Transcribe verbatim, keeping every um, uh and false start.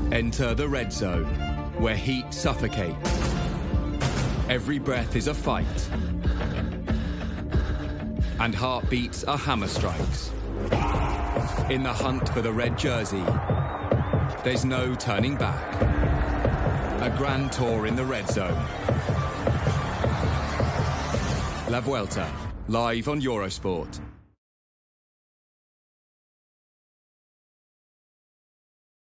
Enter the red zone, where heat suffocates. Every breath is a fight. And heartbeats are hammer strikes. In the hunt for the red jersey, there's no turning back. A grand tour in the red zone. La Vuelta, live on Eurosport.